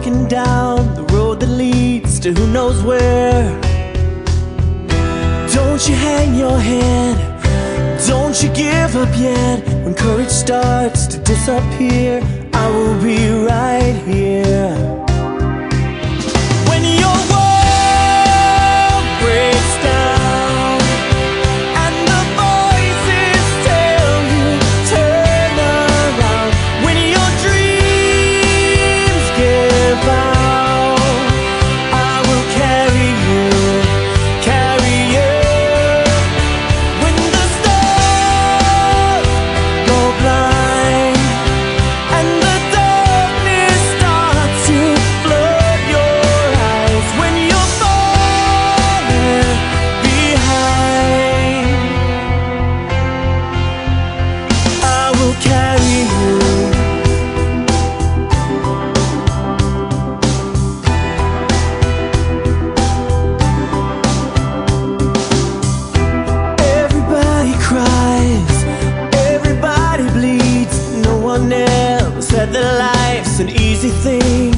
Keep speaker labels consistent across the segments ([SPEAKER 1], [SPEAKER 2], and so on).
[SPEAKER 1] walking down the road that leads to who knows where. Don't you hang your head, don't you give up yet. When courage starts to disappear, I will be right here. When your world breaks down and the voices tell you turn around, when your dreams give out, I will carry you, carry you. When the stars go blind and the darkness starts to flood your eyes, when you're falling behind, I will carry you. Everybody cries, everybody bleeds. No one ever said that life's an easy thing.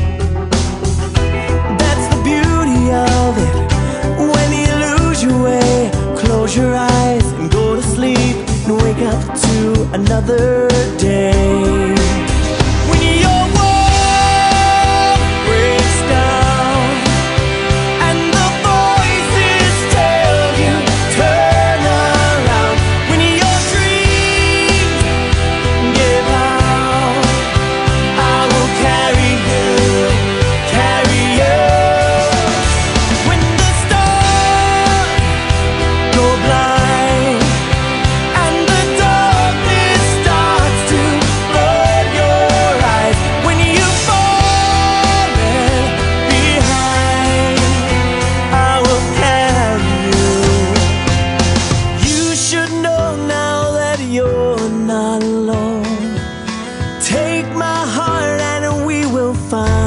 [SPEAKER 1] That's the beauty of it. When you lose your way, close your eyes and go to sleep and wake up to another day. When your world breaks down and the voices tell you turn around, when your dreams give out, I will carry you, carry you. When the stars go blind and the darkness starts to flood your eyes, when you've fallen behind, I will carry you. You should know now that you're not alone. Take my heart and we will find